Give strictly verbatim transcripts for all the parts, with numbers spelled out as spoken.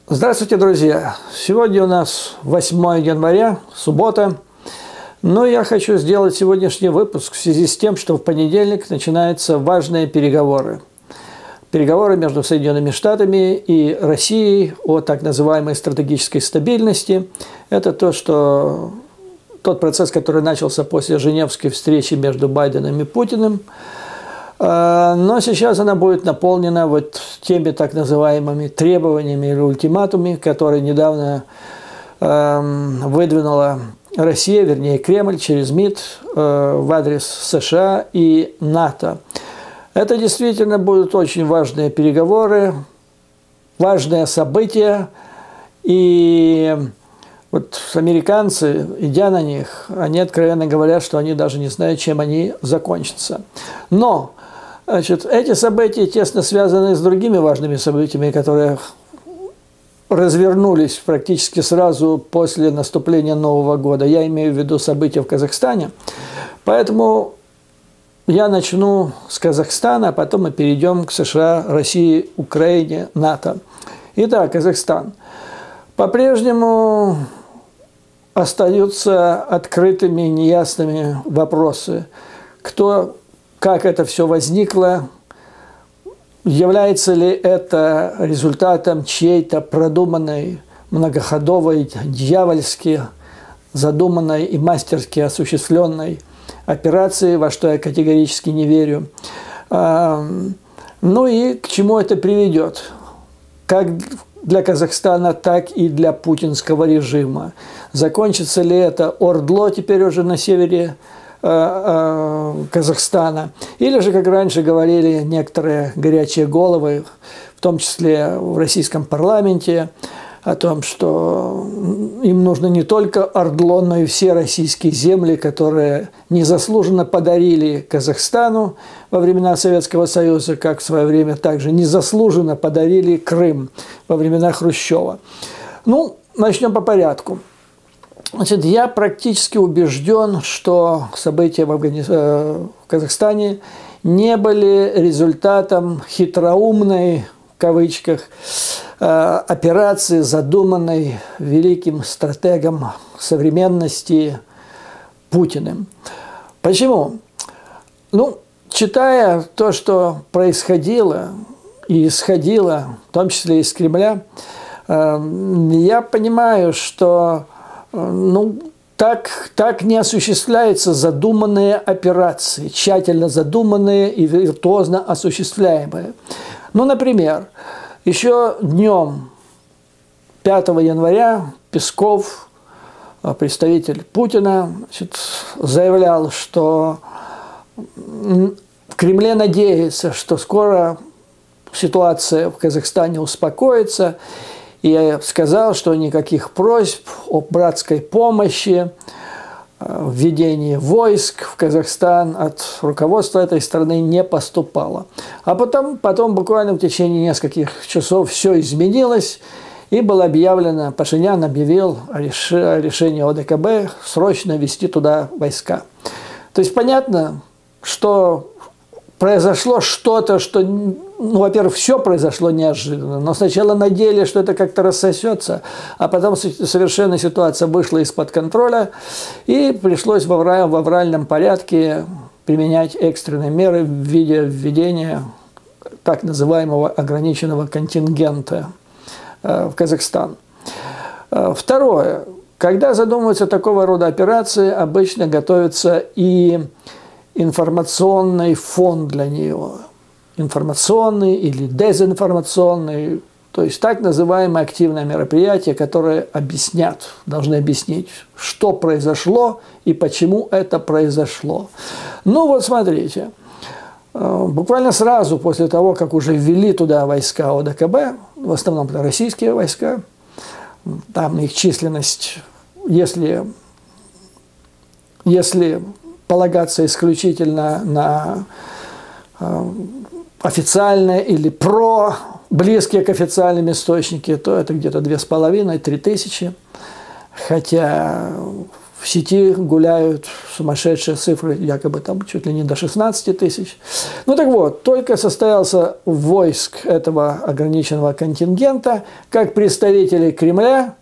Здравствуйте, друзья! Сегодня у нас восьмое января, суббота. Но я хочу сделать сегодняшний выпуск в связи с тем, что в понедельник начинаются важные переговоры. Переговоры между Соединенными Штатами и Россией о так называемой стратегической стабильности. Это то, что тот процесс, который начался после Женевской встречи между Байденом и Путиным. Но сейчас она будет наполнена вот теми так называемыми требованиями или ультиматумами, которые недавно э, выдвинула Россия, вернее Кремль, через МИД э, в адрес США и НАТО. Это действительно будут очень важные переговоры, важное событие. И вот американцы, идя на них, они откровенно говорят, что они даже не знают, чем они закончатся. Но Значит, эти события тесно связаны с другими важными событиями, которые развернулись практически сразу после наступления Нового года. Я имею в виду события в Казахстане. Поэтому я начну с Казахстана, а потом мы перейдем к США, России, Украине, НАТО. Итак, Казахстан. По-прежнему остаются открытыми, неясными вопросы. Кто... Как это все возникло, является ли это результатом чьей-то продуманной, многоходовой, дьявольски задуманной и мастерски осуществленной операции, во что я категорически не верю. Ну и к чему это приведет? Как для Казахстана, так и для путинского режима. Закончится ли это Ордло теперь уже на севере Казахстана, или же, как раньше говорили некоторые горячие головы, в том числе в российском парламенте, о том, что им нужно не только Ордло, но и все российские земли, которые незаслуженно подарили Казахстану во времена Советского Союза, как в свое время также незаслуженно подарили Крым во времена Хрущева. Ну, начнем по порядку. Значит, я практически убежден, что события в, Афгани... в Казахстане не были результатом хитроумной, в кавычках, операции, задуманной великим стратегом современности Путиным. Почему? Ну, читая то, что происходило и исходило, в том числе из Кремля, я понимаю, что Ну, так, так не осуществляются задуманные операции, тщательно задуманные и виртуозно осуществляемые. Ну, например, еще днем пятого января Песков, представитель Путина, значит, заявлял, что в Кремле надеется, что скоро ситуация в Казахстане успокоится. И я сказал, что никаких просьб о братской помощи, введении войск в Казахстан от руководства этой страны не поступало. А потом, потом буквально в течение нескольких часов все изменилось, и было объявлено, Пашинян объявил о решении ОДКБ срочно ввести туда войска. То есть понятно, что произошло что-то, что, ну, во-первых, все произошло неожиданно, но сначала надеялись, что это как-то рассосется, а потом совершенно ситуация вышла из-под контроля, и пришлось в авральном порядке применять экстренные меры в виде введения так называемого ограниченного контингента в Казахстан. Второе. Когда задумываются такого рода операции, обычно готовится и информационный фон для него, информационный или дезинформационный, то есть так называемое активное мероприятие, которое объяснят, должны объяснить, что произошло и почему это произошло. Ну вот смотрите, буквально сразу после того, как уже ввели туда войска ОДКБ, в основном это российские войска, там их численность, если, если полагаться исключительно на э, официальные или про, близкие к официальным источникам, то это где-то две с половиной, три тысячи. Хотя в сети гуляют сумасшедшие цифры, якобы там чуть ли не до шестнадцати тысяч. Ну так вот, только состоялся войск этого ограниченного контингента, как представители Кремля,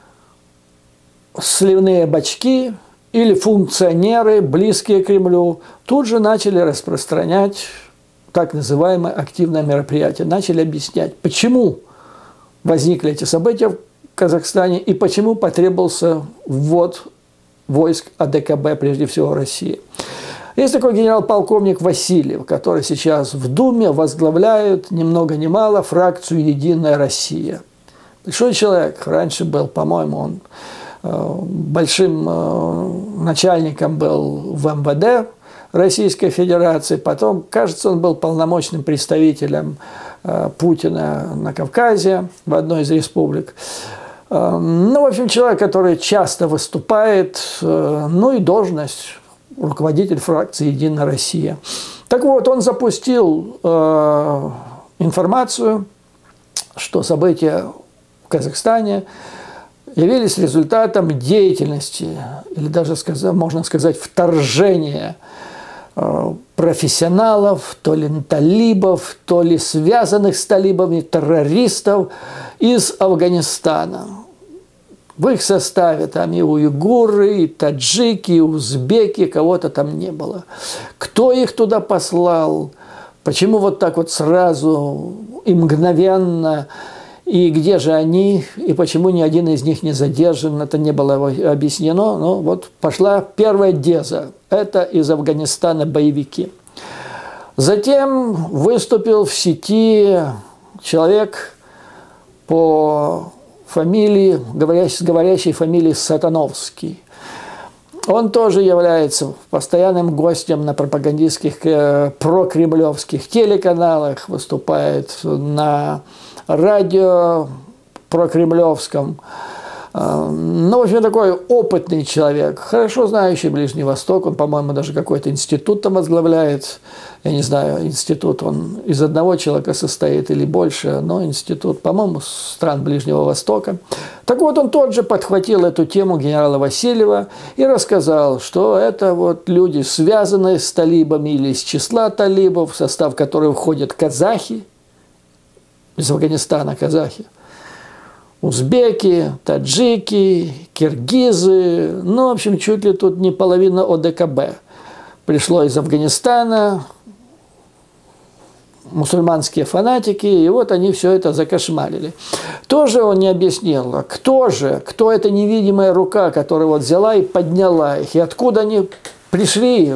сливные бачки или функционеры, близкие к Кремлю, тут же начали распространять так называемое активное мероприятие, начали объяснять, почему возникли эти события в Казахстане и почему потребовался ввод войск А Дэ Ка Бэ, прежде всего России. Есть такой генерал-полковник Васильев, который сейчас в Думе возглавляет ни много ни мало фракцию «Единая Россия». Большой человек, раньше был, по-моему, он э, большим э, начальником был в Эм Вэ Дэ Российской Федерации, потом, кажется, он был полномочным представителем э, Путина на Кавказе в одной из республик. Ну, в общем, человек, который часто выступает, ну и должность руководитель фракции «Единая Россия». Так вот, он запустил э, информацию, что события в Казахстане явились результатом деятельности, или даже, можно сказать, вторжения э, профессионалов, то ли талибов, то ли связанных с талибами, террористов из Афганистана. В их составе там и уйгуры, и таджики, и узбеки, кого-то там не было. Кто их туда послал? Почему вот так вот сразу и мгновенно? И где же они? И почему ни один из них не задержан? Это не было объяснено. Но вот пошла первая деза. Это из Афганистана боевики. Затем выступил в сети человек по фамилии, говорящей, говорящей фамилией Сатановский. Он тоже является постоянным гостем на пропагандистских э, прокремлевских телеканалах, выступает на радио прокремлевском. Э, ну, в общем, такой опытный человек, хорошо знающий Ближний Восток. Он, по-моему, даже какой-то институт там возглавляет. Я не знаю, институт, он из одного человека состоит или больше, но институт, по-моему, стран Ближнего Востока. Так вот, он тот же подхватил эту тему генерала Васильева и рассказал, что это вот люди, связанные с талибами или из числа талибов, в состав которых входят казахи, из Афганистана казахи, узбеки, таджики, киргизы, ну, в общем, чуть ли тут не половина О Дэ Ка Бэ. Пришло из Афганистана, мусульманские фанатики, и вот они все это закошмарили. Тоже он не объяснил, а кто же, кто эта невидимая рука, которая вот взяла и подняла их, и откуда они пришли,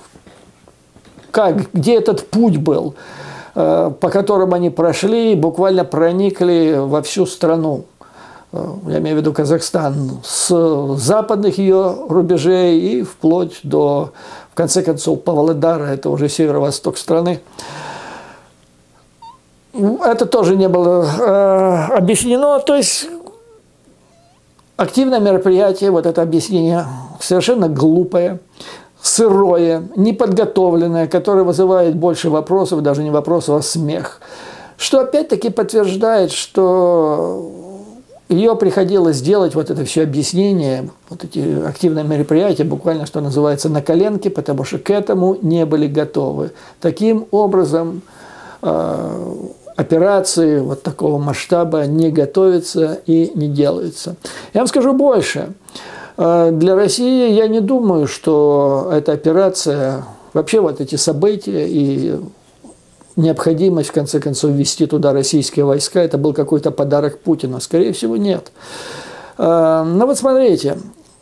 как, где этот путь был, по которому они прошли и буквально проникли во всю страну. Я имею в виду Казахстан, с западных ее рубежей и вплоть до, в конце концов, Павлодара, это уже северо-восток страны. Это тоже не было э, объяснено, то есть активное мероприятие, вот это объяснение совершенно глупое, сырое, неподготовленное, которое вызывает больше вопросов, даже не вопросов, а смех. Что опять-таки подтверждает, что ее приходилось делать, вот это все объяснение, вот эти активные мероприятия, буквально, что называется, на коленке, потому что к этому не были готовы. Таким образом, э, операции вот такого масштаба не готовятся и не делаются. Я вам скажу больше. Для России я не думаю, что эта операция, вообще вот эти события и необходимость, в конце концов, ввести туда российские войска, это был какой-то подарок Путину. Скорее всего, нет. Но вот смотрите,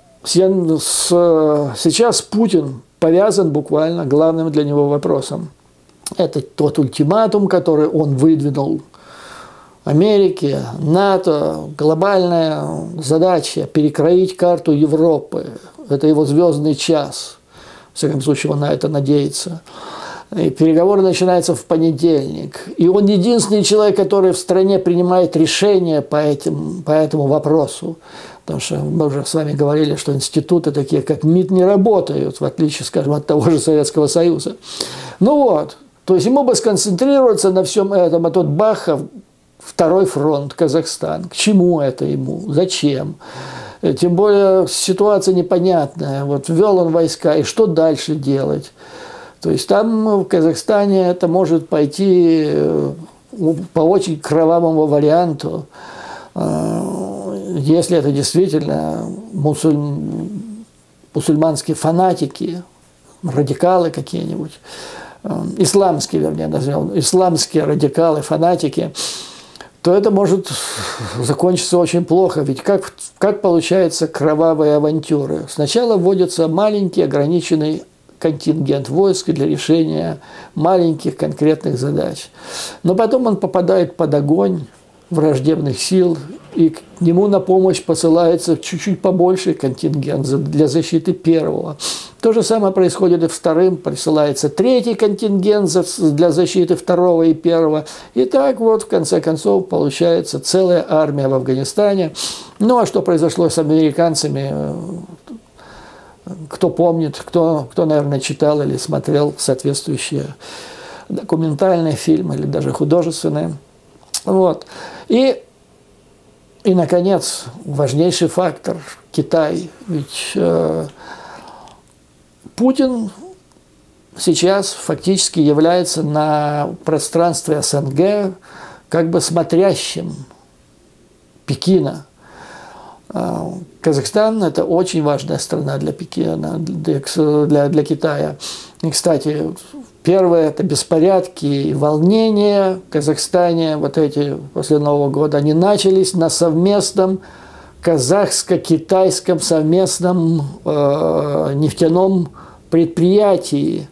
сейчас Путин повязан буквально главным для него вопросом. Это тот ультиматум, который он выдвинул Америке, НАТО, глобальная задача перекроить карту Европы. Это его звездный час. В всяком случае, он на это надеется. И переговоры начинаются в понедельник. И он единственный человек, который в стране принимает решения по, этим, по этому вопросу. Потому что мы уже с вами говорили, что институты такие, как МИД, не работают, в отличие, скажем, от того же Советского Союза. Ну вот. То есть ему бы сконцентрироваться на всем этом, а тут бах, второй фронт, Казахстан. К чему это ему? Зачем? Тем более ситуация непонятная. Вот ввел он войска, и что дальше делать? То есть там в Казахстане это может пойти по очень кровавому варианту, если это действительно мусуль... мусульманские фанатики, радикалы какие-нибудь, исламские, вернее, назовем, исламские радикалы, фанатики, то это может закончиться очень плохо. Ведь как, как получается кровавые авантюры? Сначала вводится маленький ограниченный контингент войск для решения маленьких конкретных задач. Но потом он попадает под огонь враждебных сил, и к нему на помощь посылается чуть-чуть побольше контингент для защиты первого. То же самое происходит и вторым, присылается третий контингент для защиты второго и первого. И так вот, в конце концов, получается целая армия в Афганистане. Ну, а что произошло с американцами, кто помнит, кто, кто, наверное, читал или смотрел соответствующие документальные фильмы или даже художественные. Вот. И, и, наконец, важнейший фактор – Китай. Ведь э, Путин сейчас фактически является на пространстве СНГ как бы смотрящим Пекина. Казахстан – это очень важная страна для Пекина, для, для, для Китая. И, кстати, первое – это беспорядки и волнения в Казахстане, вот эти после Нового года, они начались на совместном казахско-китайском совместном э, нефтяном предприятии.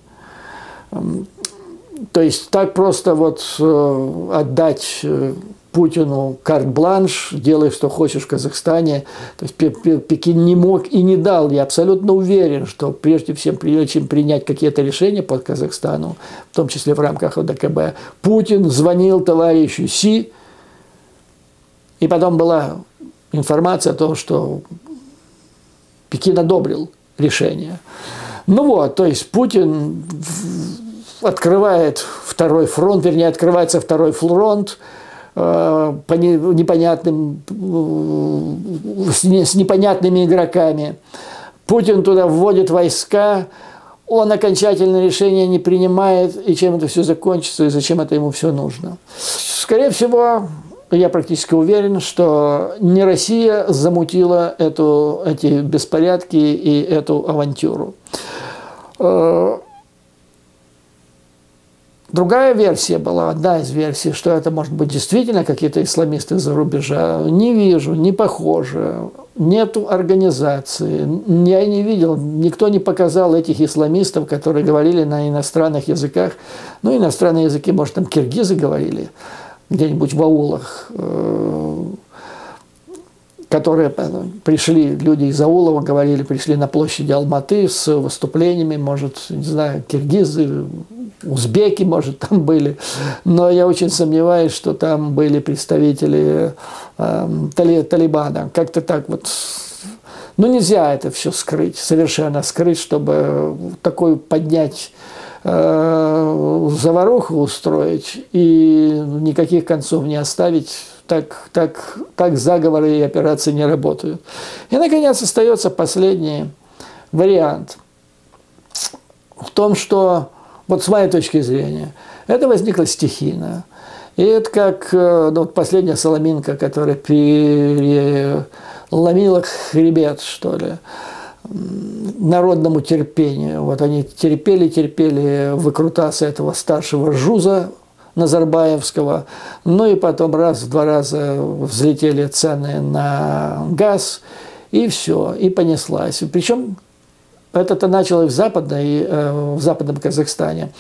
То есть так просто вот э, отдать э, Путину карт-бланш, делай, что хочешь в Казахстане. То есть Пекин не мог и не дал. Я абсолютно уверен, что прежде всем, прежде чем принять какие-то решения по Казахстану, в том числе в рамках ОДКБ, Путин звонил товарищу Си, и потом была информация о том, что Пекин одобрил решение. Ну вот, то есть Путин открывает второй фронт, вернее, открывается второй фронт, по непонятным, с непонятными игроками. Путин туда вводит войска, он окончательное решение не принимает, и чем это все закончится, и зачем это ему все нужно. Скорее всего, я практически уверен, что не Россия замутила эту, эти беспорядки и эту авантюру. Другая версия была, одна из версий, что это может быть действительно какие-то исламисты из-за рубежа. Не вижу, не похоже, нету организации. Я не видел, никто не показал этих исламистов, которые говорили на иностранных языках. Ну, иностранные языки, может, там киргизы говорили где-нибудь в аулах, которые пришли, люди из аулова говорили, пришли на площади Алматы с выступлениями, может, не знаю, киргизы, узбеки, может, там были, но я очень сомневаюсь, что там были представители э, тали, Талибана. Как-то так вот. Ну, нельзя это все скрыть, совершенно скрыть, чтобы такой поднять э, заваруху устроить и никаких концов не оставить. Так, так, так заговоры и операции не работают. И, наконец, остается последний вариант в том, что вот с моей точки зрения, это возникло стихийно. И это как ну, вот последняя соломинка, которая переломила хребет, что ли, народному терпению. Вот они терпели, терпели выкрутасы этого старшего жуза Назарбаевского. Ну и потом раз в два раза взлетели цены на газ, и все, и понеслась. Причем это-то начало и в, западной, в западном Казахстане.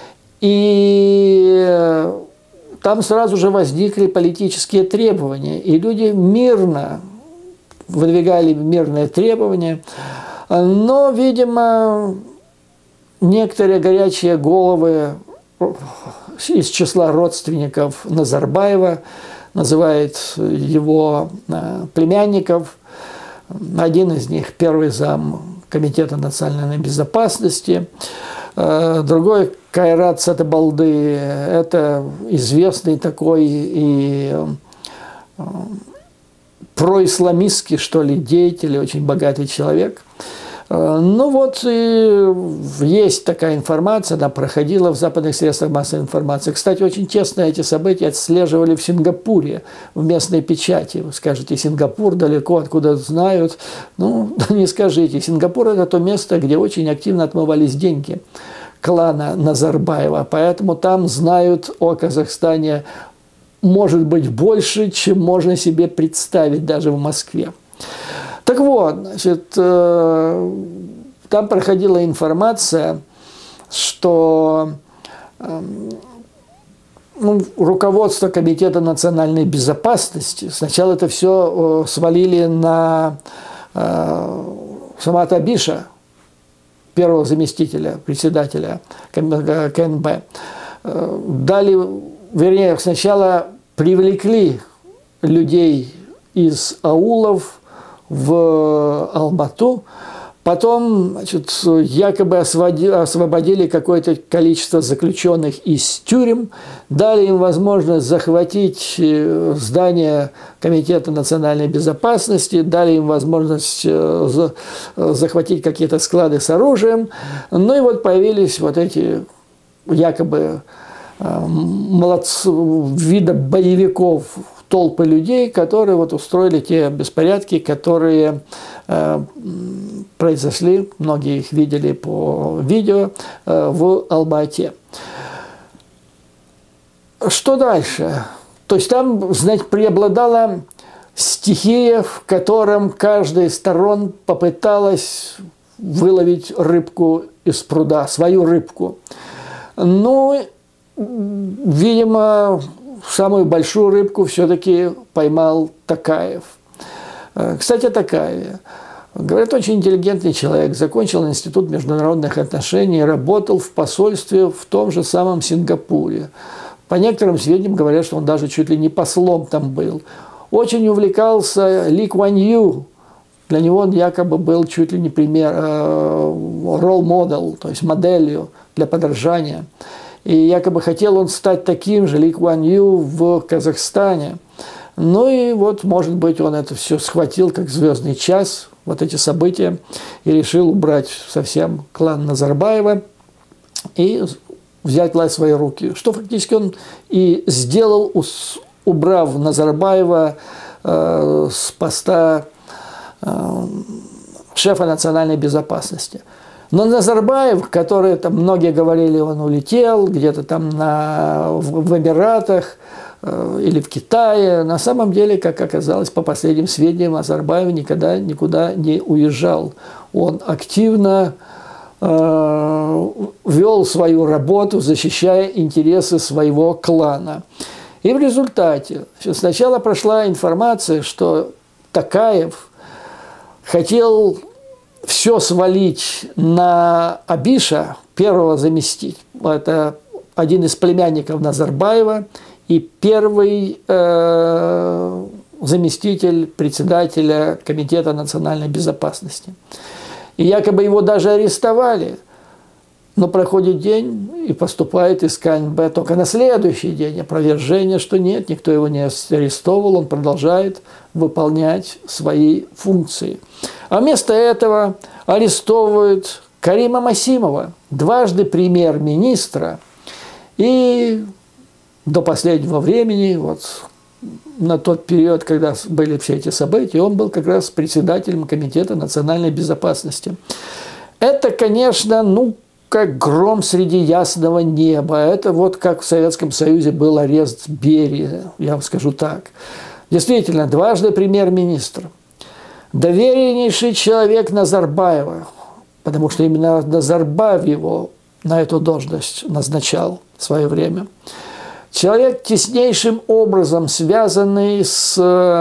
И там сразу же возникли политические требования, и люди мирно выдвигали мирные требования, но, видимо, некоторые горячие головы из числа родственников Назарбаева, называет его племянников, один из них первый зам Комитета национальной безопасности, другой Кайрат Сатыбалды, это известный такой и происламистский, что ли, деятель, очень богатый человек. Ну вот, и есть такая информация, она проходила в западных средствах массовой информации. Кстати, очень тесно эти события отслеживали в Сингапуре, в местной печати. Вы скажете, Сингапур далеко, откуда знают. Ну, не скажите. Сингапур – это то место, где очень активно отмывались деньги клана Назарбаева. Поэтому там знают о Казахстане, может быть, больше, чем можно себе представить даже в Москве. Так вот, значит, там проходила информация, что ну, руководство Комитета национальной безопасности сначала это все свалили на Самата Абиша, первого заместителя председателя КНБ. Дали, вернее, сначала привлекли людей из аулов в Алмату, потом, значит, якобы освободили какое-то количество заключенных из тюрем, дали им возможность захватить здание Комитета национальной безопасности, дали им возможность захватить какие-то склады с оружием. Ну и вот появились вот эти якобы молодцы, вида боевиков, толпы людей, которые вот устроили те беспорядки, которые э, произошли, многие их видели по видео, э, в Алма-Ате. Что дальше? То есть там, значит, преобладала стихия, в котором каждая из сторон попыталась выловить рыбку из пруда, свою рыбку. Ну, видимо, самую большую рыбку все-таки поймал Токаев. Кстати, о Токаеве. Говорят, очень интеллигентный человек, закончил институт международных отношений, работал в посольстве в том же самом Сингапуре. По некоторым сведениям говорят, что он даже чуть ли не послом там был. Очень увлекался Ли Куан Ю. Для него он якобы был чуть ли не пример, role model, то есть моделью для подражания. И якобы хотел он стать таким же Ли Куан Ю в Казахстане. Ну и вот, может быть, он это все схватил как звездный час, вот эти события, и решил убрать совсем клан Назарбаева и взять власть в свои руки. Что фактически он и сделал, убрав Назарбаева э, с поста э, шефа национальной безопасности. Но Назарбаев, который, там многие говорили, он улетел где-то там на, в, в Эмиратах э, или в Китае, на самом деле, как оказалось, по последним сведениям, Назарбаев никогда никуда не уезжал. Он активно э, вел свою работу, защищая интересы своего клана. И в результате сначала прошла информация, что Токаев хотел все свалить на Абиша, первого заместителя. Это один из племянников Назарбаева и первый э, заместитель председателя Комитета национальной безопасности. И якобы его даже арестовали. Но проходит день и поступает из КНБ только на следующий день опровержение, что нет, никто его не арестовал, он продолжает выполнять свои функции. А вместо этого арестовывают Карима Масимова, дважды премьер-министра, и до последнего времени, вот на тот период, когда были все эти события, он был как раз председателем Комитета национальной безопасности. Это, конечно, ну, как гром среди ясного неба. Это вот как в Советском Союзе был арест Берии, я вам скажу так. Действительно, дважды премьер-министр. Довереннейший человек Назарбаева, потому что именно Назарбаев его на эту должность назначал в свое время. Человек, теснейшим образом связанный с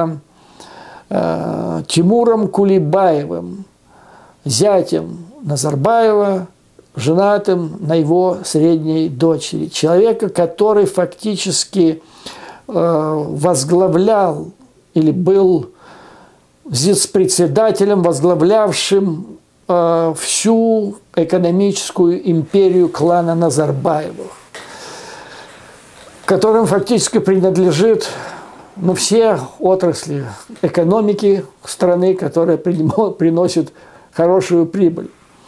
э, Тимуром Кулибаевым, зятем Назарбаева, женатым на его средней дочери. Человека, который фактически э, возглавлял или был председателем, возглавлявшим э, всю экономическую империю клана Назарбаевых, которым фактически принадлежит ну, все отрасли экономики страны, которые приносят хорошую прибыль.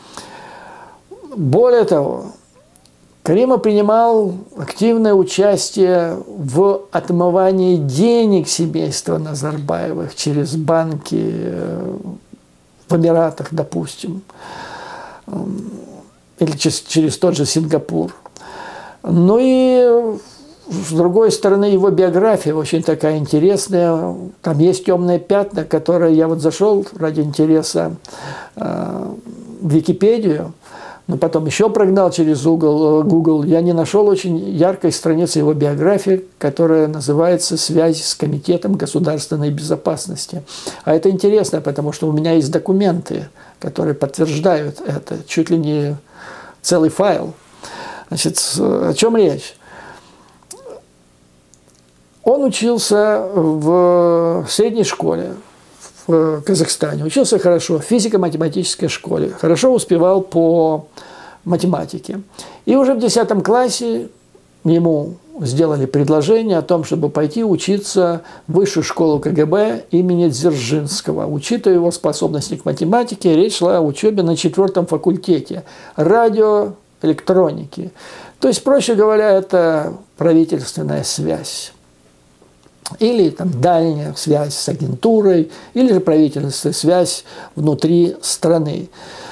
Более того, Каримов принимал активное участие в отмывании денег семейства Назарбаевых через банки в Эмиратах, допустим, или через, через тот же Сингапур. Ну и с другой стороны, его биография очень такая интересная. Там есть темные пятна, которые я вот зашел ради интереса э, в Википедию, но потом еще прогнал через Google, Google. Я не нашел очень яркой страницы его биографии, которая называется «Связь с Комитетом государственной безопасности». А это интересно, потому что у меня есть документы, которые подтверждают это, чуть ли не целый файл. Значит, о чем речь? Он учился в средней школе в Казахстане, учился хорошо, в физико-математической школе, хорошо успевал по математике. И уже в десятом классе ему сделали предложение о том, чтобы пойти учиться в высшую школу КГБ имени Дзержинского. Учитывая его способности к математике, речь шла о учебе на четвертом факультете радиоэлектроники. То есть, проще говоря, это правительственная связь. Или там дальняя связь с агентурой, или же правительственная связь внутри страны.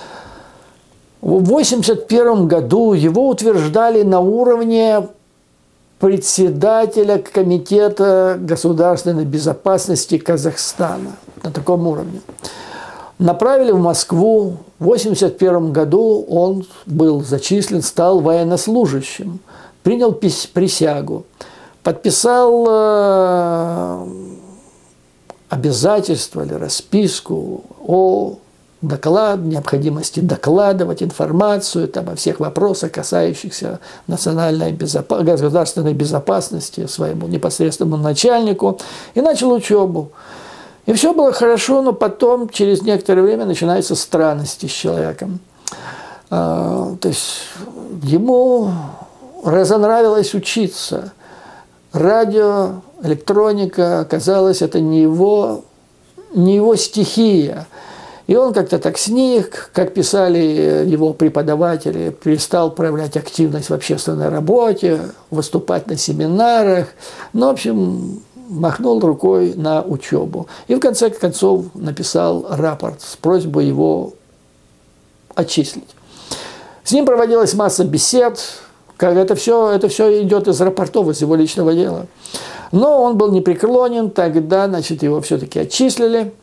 В восемьдесят первом году его утверждали на уровне председателя Комитета государственной безопасности Казахстана. На таком уровне. Направили в Москву. В восемьдесят первом году он был зачислен, стал военнослужащим, принял присягу. Подписал э, обязательство или расписку о доклад, необходимости докладывать информацию там, о всех вопросах, касающихся национальной безопа- государственной безопасности своему непосредственному начальнику, и начал учебу. И все было хорошо, но потом, через некоторое время, начинаются странности с человеком. Э, то есть ему разонравилось учиться. Радио, электроника, оказалось, это не его, не его стихия. И он как-то так сник, как писали его преподаватели, перестал проявлять активность в общественной работе, выступать на семинарах. Ну, в общем, махнул рукой на учебу. И в конце концов написал рапорт с просьбой его отчислить. С ним проводилась масса бесед. Как это все, это все идет из рапортов, из его личного дела. Но он был непреклонен, тогда, значит, его все-таки отчислили.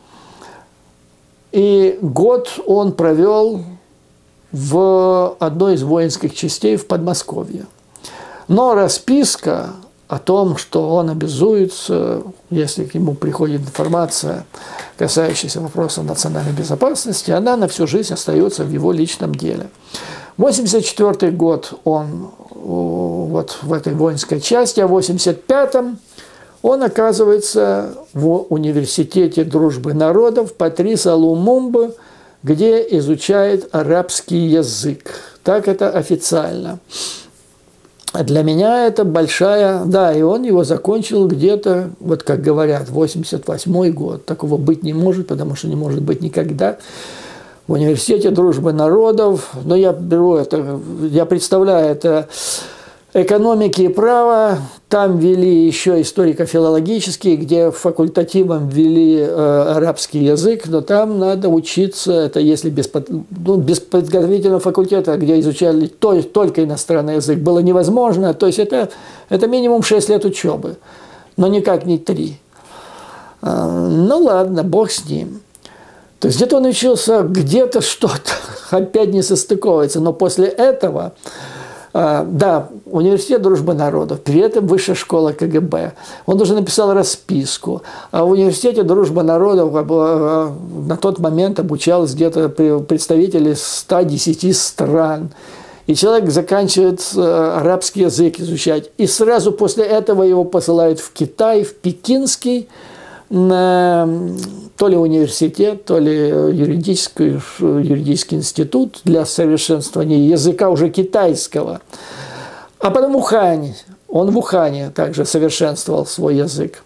И год он провел в одной из воинских частей в Подмосковье. Но расписка о том, что он обязуется, если к нему приходит информация, касающаяся вопросов национальной безопасности, она на всю жизнь остается в его личном деле. восемьдесят четвёртый год он вот в этой воинской части, а в восемьдесят пятом он оказывается в университете дружбы народов Патриса Лумумбы, где изучает арабский язык. Так это официально. Для меня это большая... Да, и он его закончил где-то, вот как говорят, восемьдесят восьмой год. Такого быть не может, потому что не может быть никогда. В университете дружбы народов, но я беру это, я представляю это экономики и права, там ввели еще историко-филологические, где факультативом ввели э, арабский язык, но там надо учиться, это если без, ну, без подготовительного факультета, где изучали то, только иностранный язык, было невозможно, то есть это, это минимум шесть лет учебы, но никак не три. Э, ну ладно, бог с ним. То есть где-то он учился, где-то что-то опять не состыковывается. Но после этого, э, да, университет дружбы народов, при этом высшая школа КГБ. Он уже написал расписку. А в университете дружбы народов э, на тот момент обучалось где-то представители ста десяти стран. И человек заканчивает э, арабский язык изучать. И сразу после этого его посылают в Китай, в Пекинский, на то ли университет, то ли юридический, юридический институт для совершенствования языка уже китайского. А потом Ухань. Он в Ухане также совершенствовал свой язык.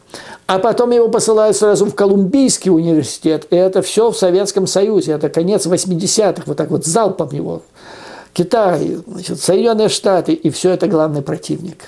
А потом его посылают сразу в Колумбийский университет. И это все в Советском Союзе. Это конец восьмидесятых. Вот так вот залпом его. Китай, значит, Соединенные Штаты. И все это главный противник.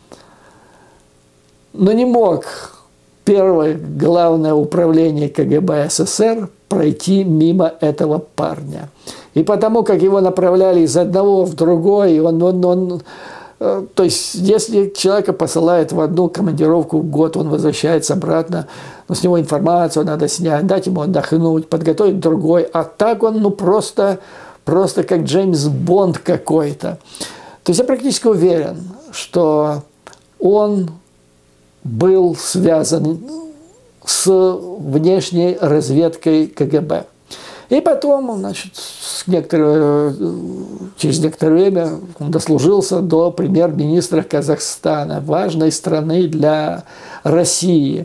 Но не мог первое главное управление КГБ СССР пройти мимо этого парня. И потому как его направляли из одного в другой, он, он, он, то есть если человека посылают в одну командировку в год, он возвращается обратно, но с него информацию надо снять, дать ему отдохнуть, подготовить другой. А так он ну просто, просто как Джеймс Бонд какой-то. То есть я практически уверен, что он был связан с внешней разведкой КГБ. И потом, значит, с некоторое, через некоторое время он дослужился до премьер-министра Казахстана, важной страны для России.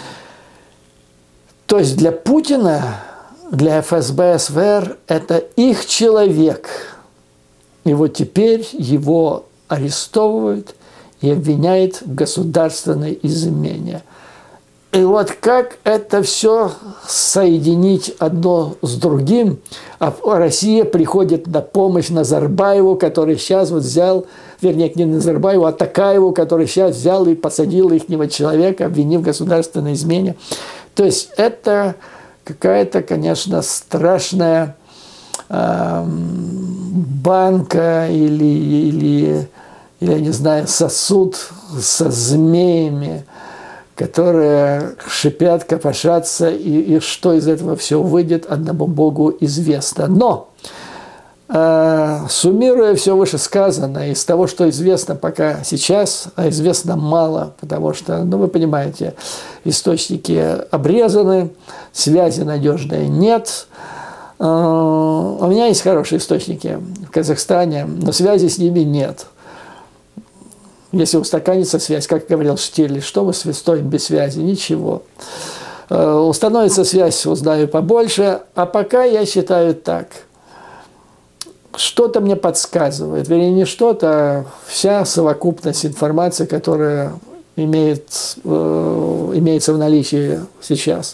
То есть для Путина, для эф эс бэ эс вэ эр это их человек. И вот теперь его арестовывают и обвиняют в государственной измене. И вот как это все соединить одно с другим, а Россия приходит на помощь Назарбаеву, который сейчас вот взял, вернее, не Назарбаеву, а Токаеву, который сейчас взял и посадил ихнего человека, обвинив в государственной измене. То есть это какая-то, конечно, страшная э, банка или, или, или, я не знаю, сосуд со змеями, которые шипят, копошатся, и, и что из этого все выйдет, одному Богу известно. Но, э, суммируя все вышесказанное, из того, что известно пока сейчас, а известно мало, потому что, ну, вы понимаете, источники обрезаны, связи надежной нет. Э, у меня есть хорошие источники в Казахстане, но связи с ними нет. Если устаканится связь, как говорил Штирлиц, что мы стоим без связи? Ничего. Установится связь, узнаю побольше. А пока я считаю так. Что-то мне подсказывает. Вернее, не что-то, а вся совокупность информации, которая имеет, э, имеется в наличии сейчас.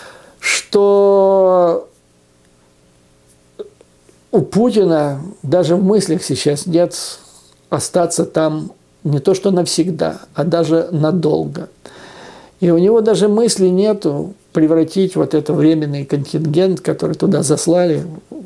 Что у Путина даже в мыслях сейчас нет остаться там не то что навсегда, а даже надолго. И у него даже мысли нету превратить вот этот временный контингент, который туда заслали,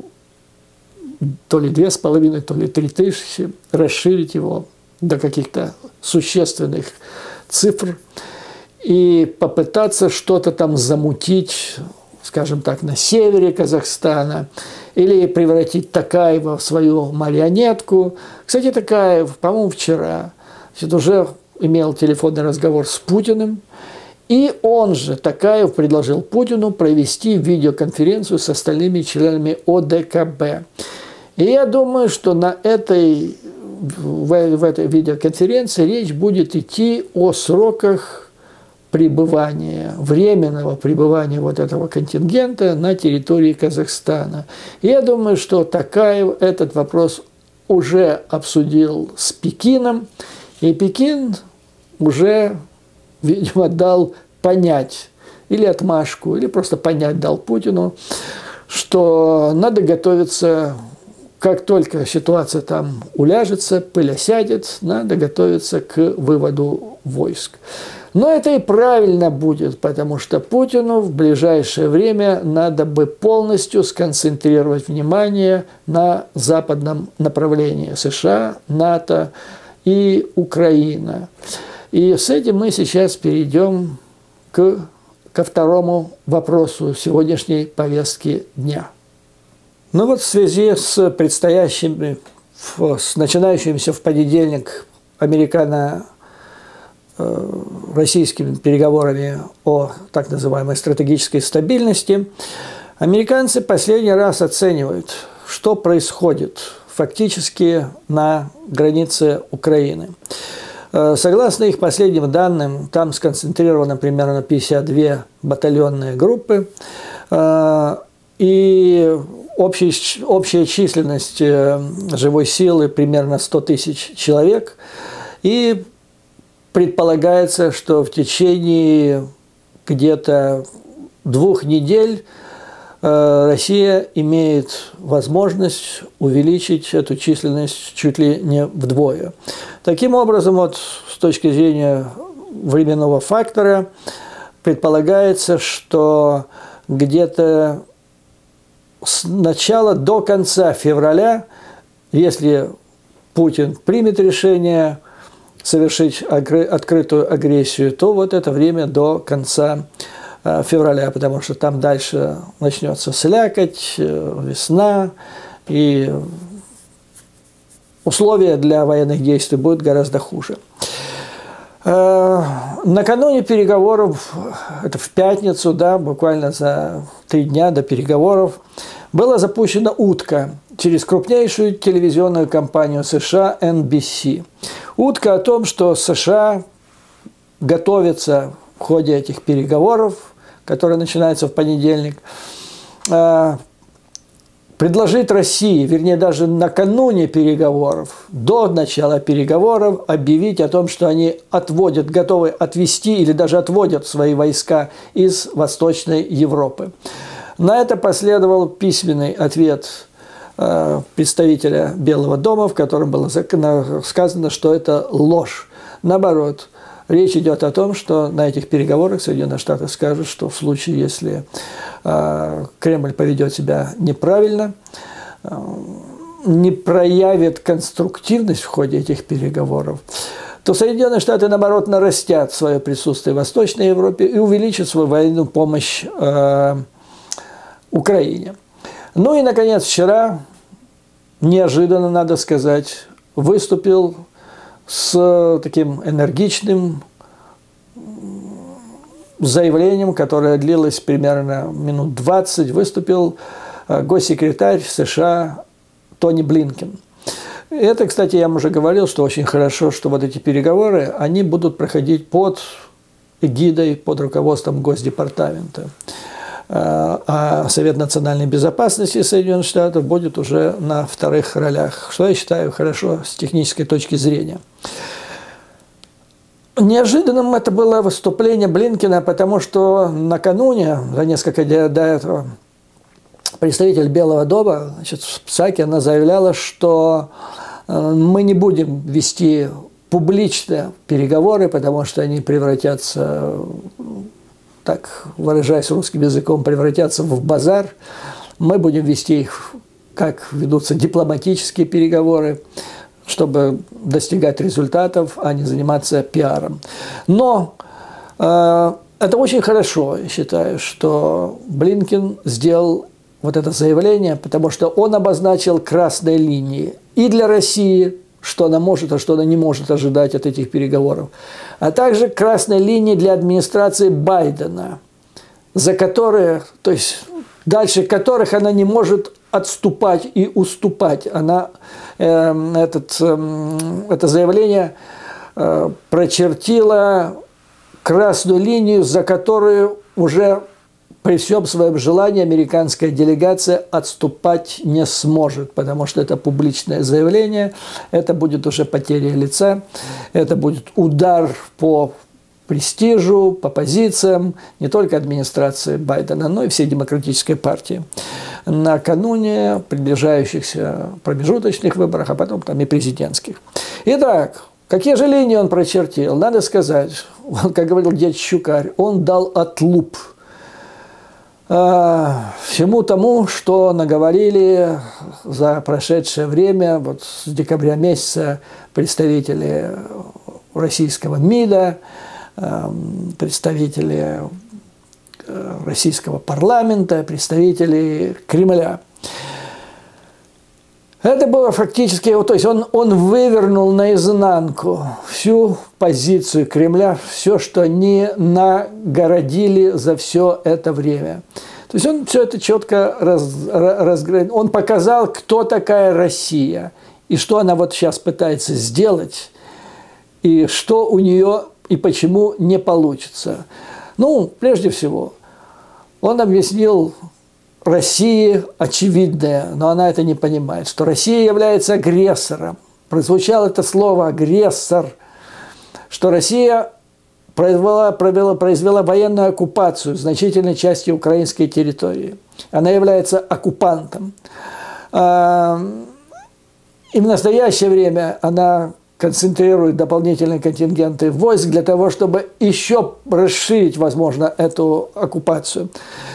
то ли две с половиной, то ли три тысячи, расширить его до каких-то существенных цифр и попытаться что-то там замутить, скажем так, на севере Казахстана, или превратить Токаева в свою марионетку. Кстати, Токаев, по-моему, вчера уже имел телефонный разговор с Путиным, и он же, Токаев, предложил Путину провести видеоконференцию с остальными членами о дэ ка бэ. И я думаю, что на этой, в, в этой видеоконференции речь будет идти о сроках пребывания, временного пребывания вот этого контингента на территории Казахстана. И я думаю, что Токаев этот вопрос уже обсудил с Пекином, и Пекин уже, видимо, дал понять, или отмашку, или просто понять дал Путину, что надо готовиться, как только ситуация там уляжется, пыль осядет, надо готовиться к выводу войск. Но это и правильно будет, потому что Путину в ближайшее время надо бы полностью сконцентрировать внимание на западном направлении США, НАТО и Украина. И с этим мы сейчас перейдем к, ко второму вопросу сегодняшней повестки дня. Ну вот в связи с предстоящими, с начинающимися в понедельник американо российскими переговорами о так называемой стратегической стабильности, американцы последний раз оценивают, что происходит фактически на границе Украины. Согласно их последним данным, там сконцентрировано примерно пятьдесят две батальонные группы, и общая, общая численность живой силы примерно сто тысяч человек, и предполагается, что в течение где-то двух недель Россия имеет возможность увеличить эту численность чуть ли не вдвое. Таким образом, вот, с точки зрения временного фактора, предполагается, что где-то с начала до конца февраля, если Путин примет решение совершить открытую агрессию, то вот это время до конца февраля, потому что там дальше начнется слякоть, весна, и условия для военных действий будут гораздо хуже. Накануне переговоров, это в пятницу, да, буквально за три дня до переговоров, была запущена утка через крупнейшую телевизионную компанию США эн би си. Утка о том, что США готовятся в ходе этих переговоров, которые начинаются в понедельник, предложить России, вернее, даже накануне переговоров, до начала переговоров, объявить о том, что они отводят, готовы отвести или даже отводят свои войска из Восточной Европы. На это последовал письменный ответ представителя Белого дома, в котором было сказано, что это ложь. Наоборот, речь идет о том, что на этих переговорах Соединенные Штаты скажут, что в случае, если э, Кремль поведет себя неправильно, э, не проявит конструктивность в ходе этих переговоров, то Соединенные Штаты, наоборот, нарастят свое присутствие в Восточной Европе и увеличат свою военную помощь э, Украине. Ну и, наконец, вчера, неожиданно, надо сказать, выступил с таким энергичным заявлением, которое длилось примерно минут двадцать, выступил госсекретарь США Тони Блинкен. Это, кстати, я вам уже говорил, что очень хорошо, что вот эти переговоры, они будут проходить под эгидой, под руководством Госдепартамента. А Совет национальной безопасности Соединенных Штатов будет уже на вторых ролях, что я считаю хорошо с технической точки зрения. Неожиданным это было выступление Блинкена, потому что накануне, за несколько дней до этого, представитель Белого дома, значит, Псаки, она заявляла, что мы не будем вести публично переговоры, потому что они превратятся, так выражаясь русским языком, превратятся в базар. Мы будем вести их, как ведутся дипломатические переговоры, чтобы достигать результатов, а не заниматься пиаром. Но э, это очень хорошо, я считаю, что Блинкен сделал вот это заявление, потому что он обозначил красные линии и для России, что она может, а что она не может ожидать от этих переговоров, а также красные линии для администрации Байдена, за которые, то есть дальше которых она не может отступать и уступать. Она э, этот, э, это заявление э, прочертила красную линию, за которую уже при всем своем желании американская делегация отступать не сможет, потому что это публичное заявление, это будет уже потеря лица, это будет удар по престижу, по позициям не только администрации Байдена, но и всей демократической партии накануне приближающихся промежуточных выборов, а потом там и президентских. Итак, какие же линии он прочертил? Надо сказать, как говорил дед Щукарь, он дал отлуп всему тому, что наговорили за прошедшее время, вот с декабря месяца представители российского МИДа, представители российского парламента, представители Кремля. Это было фактически, то есть он, он вывернул наизнанку всю позицию Кремля, все, что они нагородили за все это время. То есть он все это четко раз, разграничил. Он показал, кто такая Россия, и что она вот сейчас пытается сделать, и что у нее и почему не получится. Ну, прежде всего, он объяснил России очевидное, но она это не понимает, что Россия является агрессором. Прозвучало это слово «агрессор», что Россия произвела, провела, произвела военную оккупацию значительной части украинской территории. Она является оккупантом. И в настоящее время она концентрирует дополнительные контингенты войск для того, чтобы еще расширить, возможно, эту оккупацию.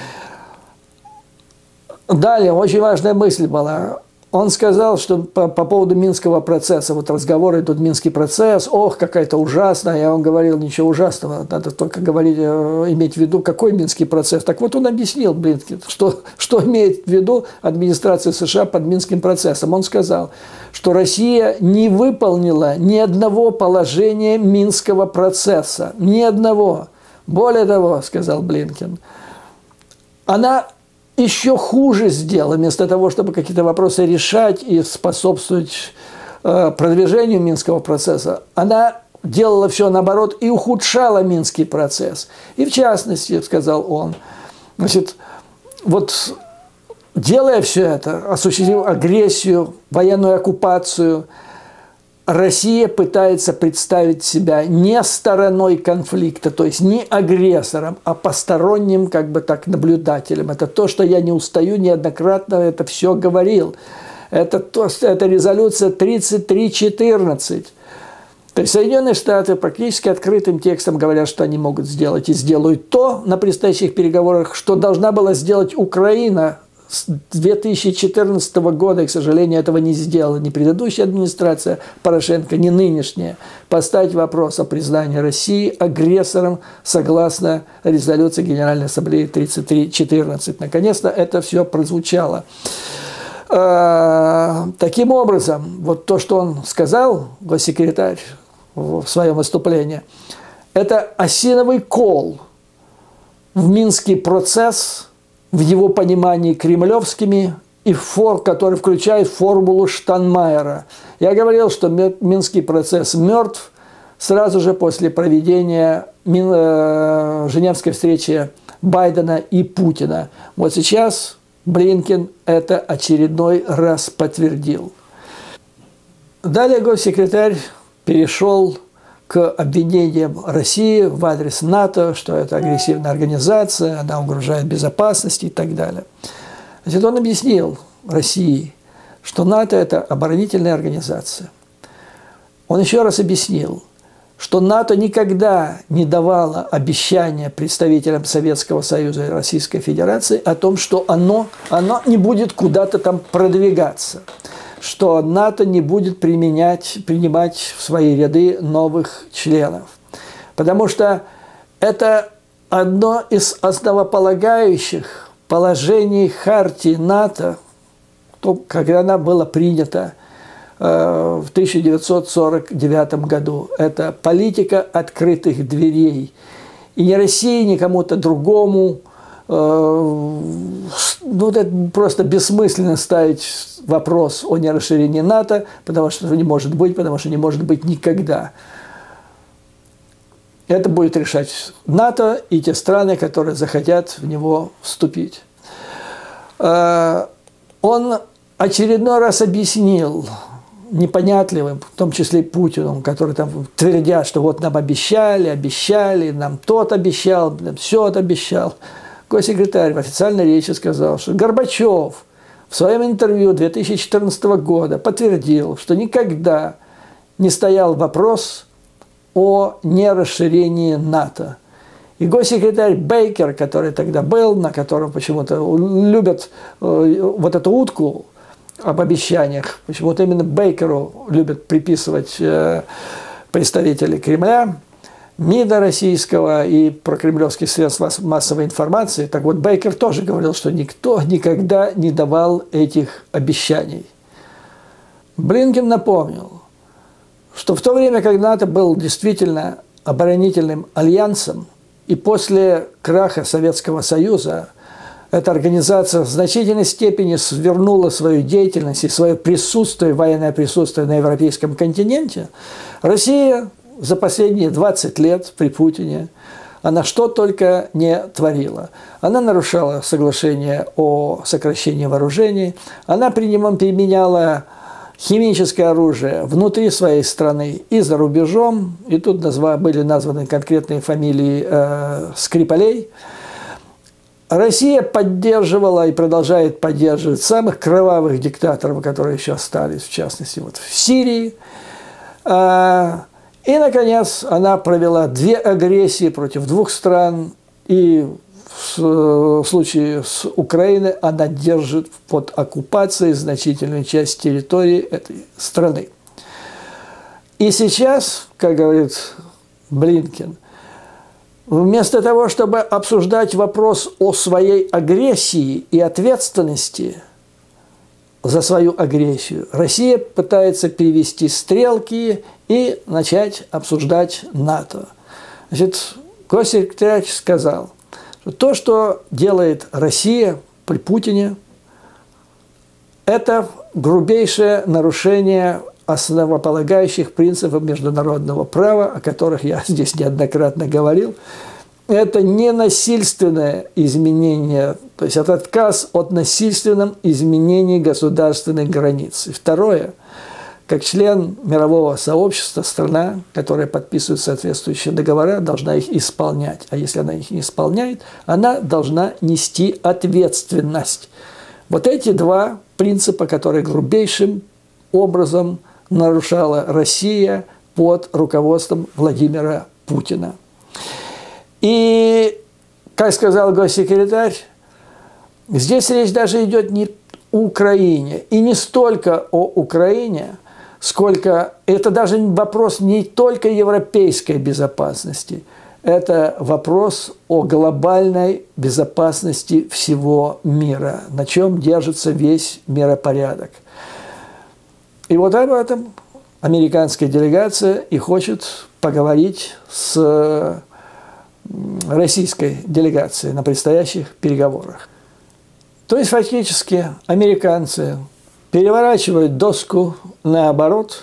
Далее, очень важная мысль была. Он сказал, что по, по поводу Минского процесса, вот разговоры идут, Минский процесс, ох, какая-то ужасная, я вам говорил, ничего ужасного, надо только говорить, иметь в виду, какой Минский процесс. Так вот он объяснил, Блинкен, что, что имеет в виду администрация США под Минским процессом. Он сказал, что Россия не выполнила ни одного положения Минского процесса, ни одного. Более того, сказал Блинкен, она еще хуже сделала, вместо того, чтобы какие-то вопросы решать и способствовать э, продвижению Минского процесса, она делала все наоборот и ухудшала Минский процесс. И в частности, сказал он, значит, вот делая все это, осуществив агрессию, военную оккупацию, Россия пытается представить себя не стороной конфликта, то есть не агрессором, а посторонним, как бы так, наблюдателем. Это то, что я не устаю неоднократно, это все говорил. Это, то, это резолюция тридцать три четырнадцать. То есть Соединенные Штаты практически открытым текстом говорят, что они могут сделать и сделают то на предстоящих переговорах, что должна была сделать Украина с две тысячи четырнадцатого года, и, к сожалению, этого не сделала ни предыдущая администрация Порошенко, ни нынешняя. Поставить вопрос о признании России агрессором согласно резолюции Генеральной Ассамблеи тридцать три четырнадцать. Наконец-то это все прозвучало. Таким образом, вот то, что он сказал, госсекретарь, в своем выступлении, это осиновый кол в Минский процесс, в его понимании кремлевскими, и фор, который включает формулу Штайнмайера. Я говорил, что Минский процесс мертв сразу же после проведения Женевской встречи Байдена и Путина. Вот сейчас Блинкен это очередной раз подтвердил. Далее госсекретарь перешел к обвинениям России в адрес НАТО, что это агрессивная организация, она угрожает безопасности и так далее. Значит, он объяснил России, что НАТО – это оборонительная организация. Он еще раз объяснил, что НАТО никогда не давало обещания представителям Советского Союза и Российской Федерации о том, что оно, оно не будет куда-то там продвигаться, что НАТО не будет применять, принимать в свои ряды новых членов. Потому что это одно из основополагающих положений Хартии НАТО, когда она была принята в тысяча девятьсот сорок девятом году. Это политика открытых дверей. И ни России, ни кому-то другому, ну, это просто бессмысленно ставить вопрос о нерасширении НАТО, потому что не может быть, потому что не может быть никогда. Это будет решать НАТО и те страны, которые захотят в него вступить. Он очередной раз объяснил непонятливым, в том числе и Путину, которые там твердят, что вот нам обещали, обещали, нам тот обещал, нам все обещал. Госсекретарь в официальной речи сказал, что Горбачев в своем интервью две тысячи четырнадцатого года подтвердил, что никогда не стоял вопрос о нерасширении НАТО. И госсекретарь Бейкер, который тогда был, на котором почему-то любят вот эту утку об обещаниях, почему-то именно Бейкеру любят приписывать представители Кремля, МИДа российского и прокремлевских средств массовой информации. Так вот, Бейкер тоже говорил, что никто никогда не давал этих обещаний. Блинкен напомнил, что в то время, когда НАТО был действительно оборонительным альянсом, и после краха Советского Союза эта организация в значительной степени свернула свою деятельность и свое присутствие, военное присутствие на европейском континенте, Россия за последние двадцать лет при Путине, она что только не творила. Она нарушала соглашение о сокращении вооружений, она применяла химическое оружие внутри своей страны и за рубежом, и тут назва, были названы конкретные фамилии э, Скрипалей, Россия поддерживала и продолжает поддерживать самых кровавых диктаторов, которые еще остались, в частности, вот в Сирии. И, наконец, она провела две агрессии против двух стран, и в случае с Украиной она держит под оккупацией значительную часть территории этой страны. И сейчас, как говорит Блинкен, вместо того, чтобы обсуждать вопрос о своей агрессии и ответственности за свою агрессию, Россия пытается перевести стрелки и начать обсуждать НАТО. Значит, госсекретарь сказал, что то, что делает Россия при Путине, это грубейшее нарушение основополагающих принципов международного права, о которых я здесь неоднократно говорил. Это ненасильственное изменение, то есть это отказ от насильственном изменении государственных границ. И второе, как член мирового сообщества, страна, которая подписывает соответствующие договора, должна их исполнять. А если она их не исполняет, она должна нести ответственность. Вот эти два принципа, которые грубейшим образом нарушала Россия под руководством Владимира Путина. И, как сказал госсекретарь, здесь речь даже идет не о Украине, и не столько о Украине, сколько это даже вопрос не только европейской безопасности, это вопрос о глобальной безопасности всего мира, на чем держится весь миропорядок. И вот об этом американская делегация и хочет поговорить с российской делегацией на предстоящих переговорах. То есть фактически американцы переворачивают доску наоборот,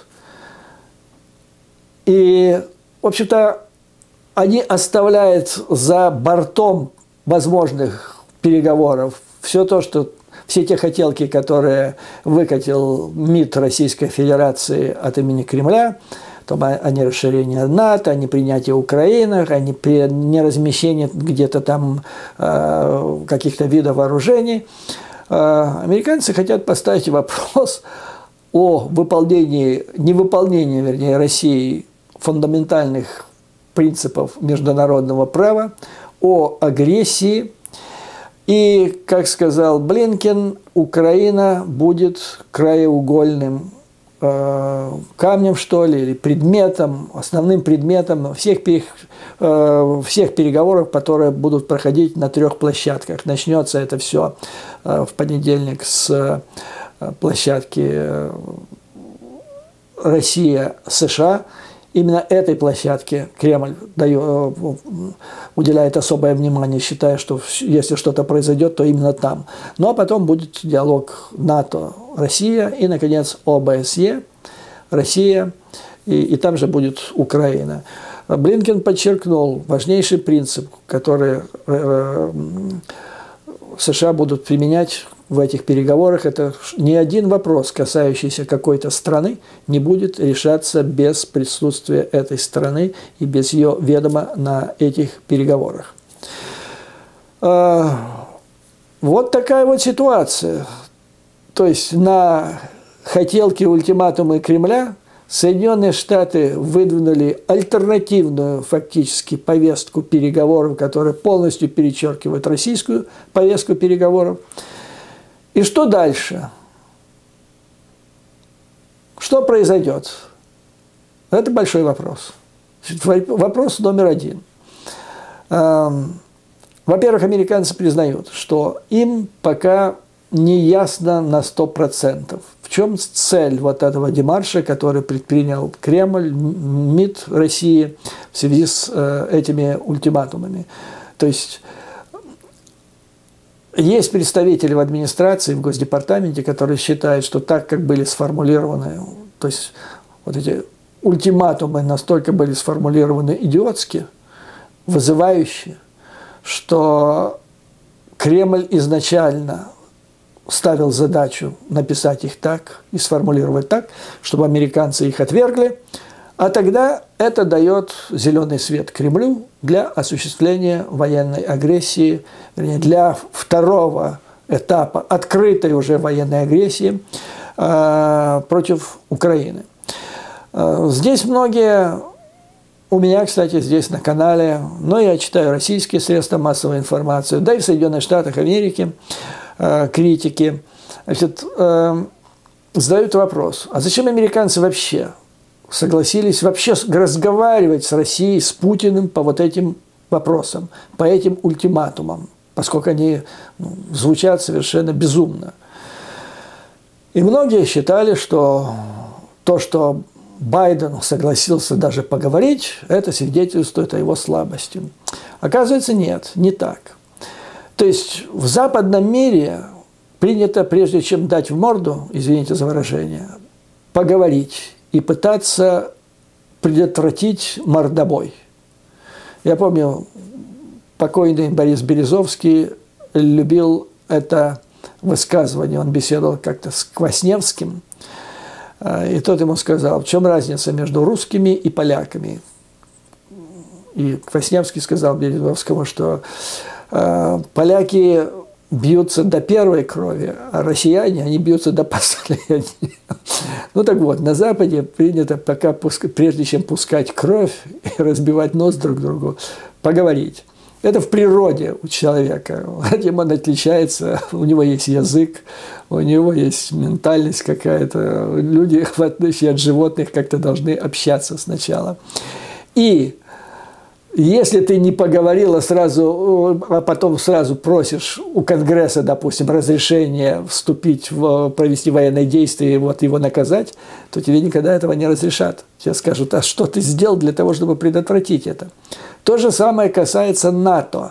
и, в общем-то, они оставляют за бортом возможных переговоров все то, что все те хотелки, которые выкатил МИД Российской Федерации от имени Кремля, там о нерасширении НАТО, о непринятии Украины, о неразмещении где-то там э, каких-то видов вооружений. Э, американцы хотят поставить вопрос о выполнении, невыполнении, вернее, России фундаментальных принципов международного права, о агрессии. И, как сказал Блинкен, Украина будет краеугольным э, камнем, что ли, или предметом, основным предметом всех, э, всех переговоров, которые будут проходить на трех площадках. Начнется это все э, в понедельник с э, площадки э, Россия-США. Именно этой площадке Кремль дает, уделяет особое внимание, считая, что если что-то произойдет, то именно там. Ну а потом будет диалог НАТО-Россия и, наконец, О Бэ Эс Е, Россия, и, и там же будет Украина. Блинкен подчеркнул важнейший принцип, который э, США будут применять в этих переговорах, это ни один вопрос, касающийся какой-то страны, не будет решаться без присутствия этой страны и без ее ведома на этих переговорах. Вот такая вот ситуация. То есть на хотелки, ультиматумы Кремля Соединенные Штаты выдвинули альтернативную фактически повестку переговоров, которая полностью перечеркивает российскую повестку переговоров. И что дальше? Что произойдет? Это большой вопрос. Вопрос номер один. Во-первых, американцы признают, что им пока не ясно на сто процентов, в чем цель вот этого демарша, который предпринял Кремль, МИД России в связи с этими ультиматумами. То есть есть представители в администрации, в Госдепартаменте, которые считают, что так, как были сформулированы, то есть вот эти ультиматумы настолько были сформулированы идиотски, вызывающе, что Кремль изначально ставил задачу написать их так и сформулировать так, чтобы американцы их отвергли, а тогда это дает зеленый свет Кремлю для осуществления военной агрессии, вернее, для второго этапа открытой уже военной агрессии э, против Украины. Э, здесь многие, у меня, кстати, здесь на канале, но я читаю российские средства массовой информации, да и в Соединенных Штатах Америки, э, критики, значит, э, задают вопрос, а зачем американцы вообще согласились вообще разговаривать с Россией, с Путиным по вот этим вопросам, по этим ультиматумам, поскольку они ну, звучат совершенно безумно. И многие считали, что то, что Байден согласился даже поговорить, это свидетельствует о его слабости. Оказывается, нет, не так. То есть в западном мире принято, прежде чем дать в морду, извините за выражение, поговорить и пытаться предотвратить мордобой. Я помню, покойный Борис Березовский любил это высказывание. Он беседовал как-то с Квасневским, и тот ему сказал, в чем разница между русскими и поляками. И Квасневский сказал Березовскому, что э, поляки бьются до первой крови, а россияне, они бьются до последней. Ну так вот, на Западе принято, пока, прежде чем пускать кровь и разбивать нос друг другу, поговорить. Это в природе у человека. Этим он отличается, у него есть язык, у него есть ментальность какая-то. Люди, в отличие от животных, как-то должны общаться сначала. И если ты не поговорила сразу, а потом сразу просишь у Конгресса, допустим, разрешение вступить в, провести военные действия и вот его наказать, то тебе никогда этого не разрешат. Тебе скажут, а что ты сделал для того, чтобы предотвратить это? То же самое касается НАТО.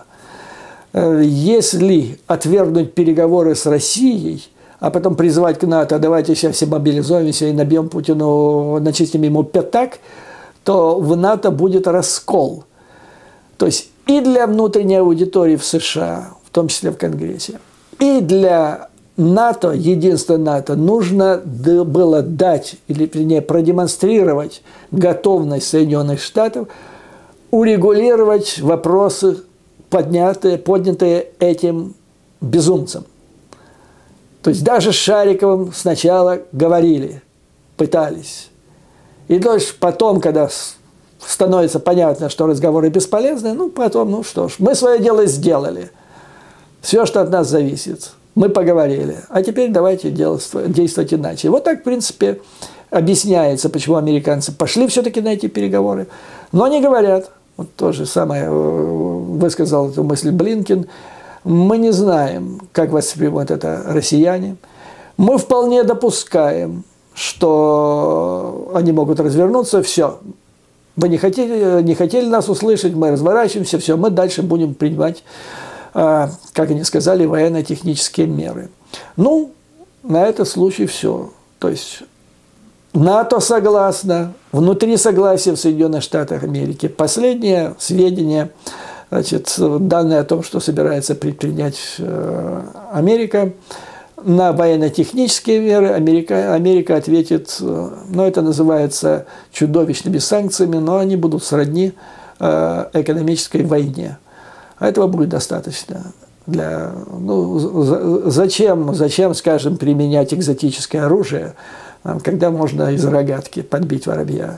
Если отвергнуть переговоры с Россией, а потом призвать к НАТО, давайте сейчас все мобилизуемся и набьем Путину, начистим ему пятак, то в НАТО будет раскол. То есть и для внутренней аудитории в США, в том числе в Конгрессе, и для НАТО, единство НАТО, нужно было дать, или вернее продемонстрировать готовность Соединенных Штатов урегулировать вопросы, поднятые, поднятые этим безумцем. То есть даже с Шариковым сначала говорили, пытались. И даже потом, когда становится понятно, что разговоры бесполезны, ну, потом, ну что ж, мы свое дело сделали. Все, что от нас зависит. Мы поговорили. А теперь давайте действовать иначе. Вот так, в принципе, объясняется, почему американцы пошли все-таки на эти переговоры. Но они говорят, вот то же самое высказал эту мысль Блинкен, мы не знаем, как воспримут это россияне. Мы вполне допускаем, что они могут развернуться, все. Вы не хотели, не хотели нас услышать, мы разворачиваемся, все, мы дальше будем принимать, как они сказали, военно-технические меры. Ну, на этот случай все. То есть НАТО согласно, внутри согласия в Соединенных Штатах Америки. Последние сведения, значит, данные о том, что собирается предпринять Америка, на военно-технические меры Америка, Америка ответит, ну, это называется чудовищными санкциями, но они будут сродни э, экономической войне. А этого будет достаточно. Для, ну, зачем, зачем, скажем, применять экзотическое оружие, когда можно из рогатки подбить воробья?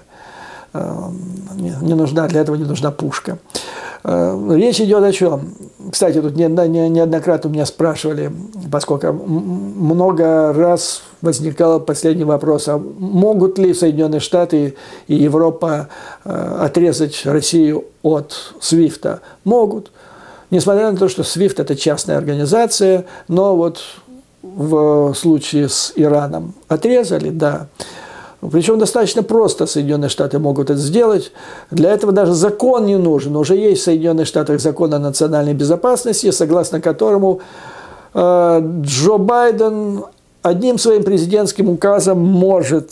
Не, не нужна, для этого не нужна пушка. Речь идет о чем? Кстати, тут неоднократно у меня спрашивали, поскольку много раз возникал последний вопрос, а могут ли Соединенные Штаты и Европа отрезать Россию от свифта? Могут. Несмотря на то, что свифт – это частная организация, но вот в случае с Ираном отрезали, да. Причем достаточно просто Соединенные Штаты могут это сделать. Для этого даже закон не нужен. Уже есть в Соединенных Штатах закон о национальной безопасности, согласно которому э, Джо Байден одним своим президентским указом может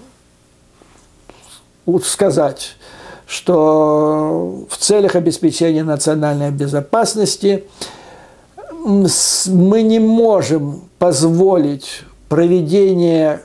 сказать, что в целях обеспечения национальной безопасности мы не можем позволить проведение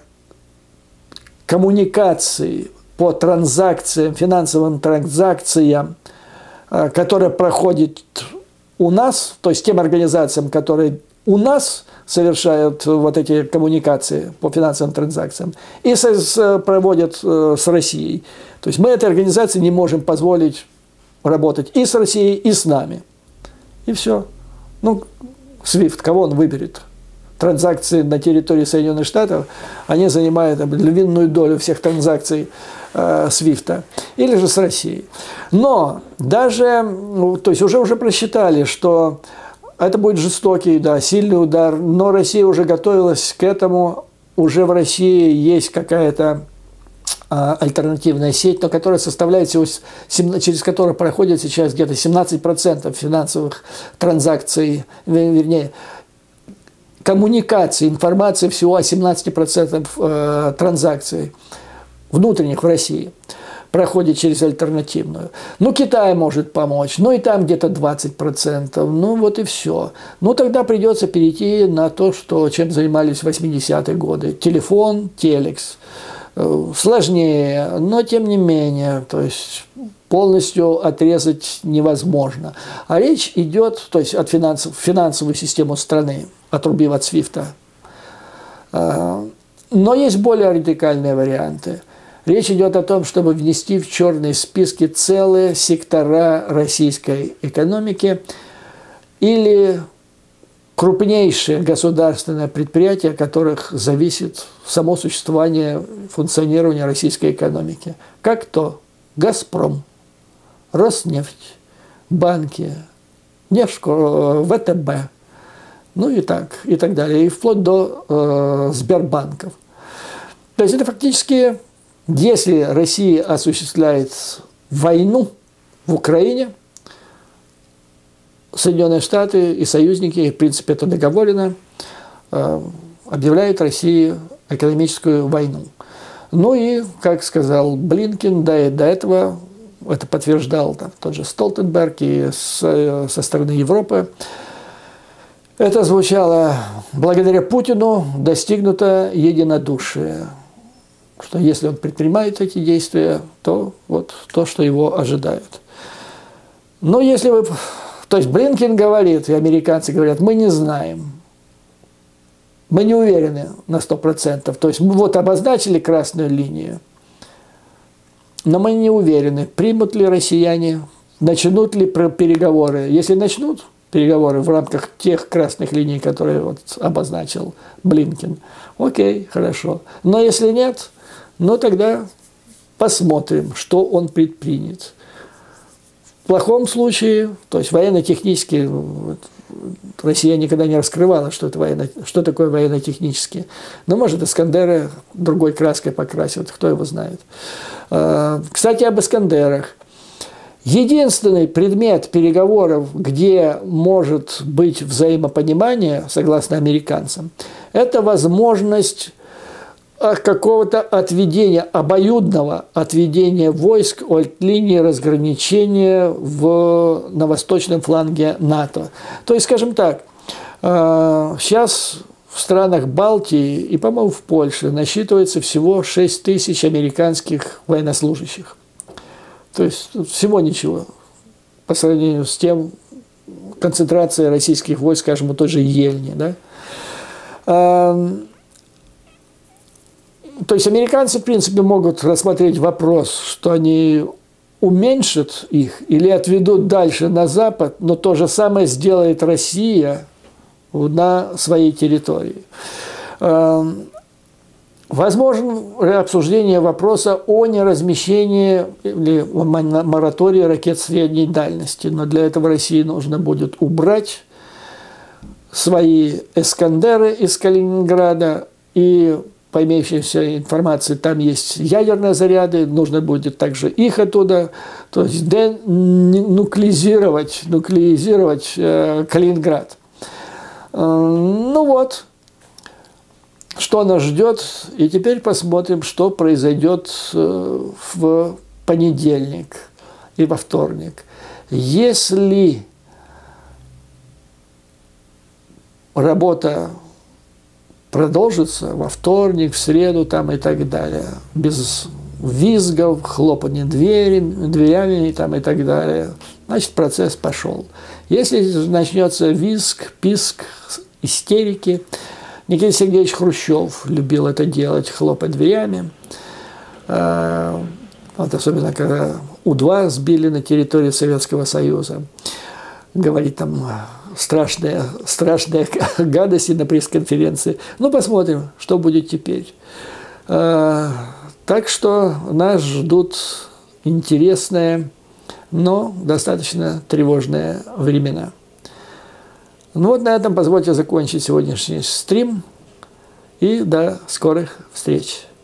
коммуникаций по транзакциям, финансовым транзакциям, которые проходят у нас, то есть тем организациям, которые у нас совершают вот эти коммуникации по финансовым транзакциям, и с, с, проводят э, с Россией. То есть мы этой организации не можем позволить работать и с Россией, и с нами. И все. Ну, свифт, кого он выберет? Транзакции на территории Соединенных Штатов, они занимают львиную долю всех транзакций э, свифта. Или же с Россией. Но даже, ну, то есть уже, уже просчитали, что это будет жестокий, да, сильный удар, но Россия уже готовилась к этому. Уже в России есть какая-то а, альтернативная сеть, но которая составляет всего, через которую проходит сейчас где-то семнадцать процентов финансовых транзакций, вернее, коммуникации, информации всего о семнадцати процентах э, транзакций внутренних в России проходит через альтернативную. Ну, Китай может помочь, ну и там где-то двадцать процентов, ну вот и все. Ну, тогда придется перейти на то, что, чем занимались в восьмидесятые годы. Телефон, телекс. Сложнее, но тем не менее, то есть полностью отрезать невозможно. А речь идет, то есть от финансов, финансовую систему страны, отрубив от свифта. Но есть более радикальные варианты. Речь идет о том, чтобы внести в черные списки целые сектора российской экономики или крупнейшие государственные предприятия, от которых зависит само существование, функционирование российской экономики. Как то «Газпром», «Роснефть», банки, Нефтько, ВТБ, ну и так, и так далее, и вплоть до э, Сбербанков. То есть это фактически... Если Россия осуществляет войну в Украине, Соединенные Штаты и союзники, в принципе, это договорено, объявляют России экономическую войну. Ну и, как сказал Блинкен, да, и до этого это подтверждал там, тот же Столтенберг и с, со стороны Европы, это звучало: благодаря Путину достигнуто единодушие. Что если он предпринимает эти действия, то вот то, что его ожидает. Но если вы... То есть Блинкен говорит, и американцы говорят, мы не знаем, мы не уверены на сто процентов. То есть мы вот обозначили красную линию, но мы не уверены, примут ли россияне, начнут ли переговоры. Если начнут переговоры в рамках тех красных линий, которые вот обозначил Блинкен, окей, хорошо. Но если нет... Но тогда посмотрим, что он предпринят. В плохом случае, то есть военно-технически, Россия никогда не раскрывала, что, это военно, что такое военно-технически. Но, может, Искандеры другой краской покрасят, кто его знает. Кстати, об Искандерах. Единственный предмет переговоров, где может быть взаимопонимание, согласно американцам, это возможность какого-то отведения, обоюдного отведения войск от линии разграничения в, на восточном фланге НАТО. То есть, скажем так, сейчас в странах Балтии и, по-моему, в Польше насчитывается всего шесть тысяч американских военнослужащих. То есть всего ничего по сравнению с тем, концентрацией российских войск, скажем, у той же Ельни, да? То есть американцы, в принципе, могут рассмотреть вопрос, что они уменьшат их или отведут дальше на Запад, но то же самое сделает Россия на своей территории. Возможно обсуждение вопроса о неразмещении или моратории ракет средней дальности, но для этого России нужно будет убрать свои «Искандеры» из Калининграда, и по имеющейся информации, там есть ядерные заряды, нужно будет также их оттуда, то есть денуклеизировать, нуклеизировать э, Калининград. Э, ну вот, что нас ждет, и теперь посмотрим, что произойдет э, в понедельник и во вторник. Если работа продолжится во вторник, в среду там и так далее. Без визгов, хлопания двери, дверями там и так далее. Значит, процесс пошел. Если начнется визг, писк, истерики, Никита Сергеевич Хрущев любил это делать, хлопать дверями. Вот особенно, когда У-два сбили на территории Советского Союза. Говорит там страшные, страшные гадости на пресс-конференции. Ну, посмотрим, что будет теперь. Так что нас ждут интересные, но достаточно тревожные времена. Ну вот на этом позвольте закончить сегодняшний стрим. И до скорых встреч.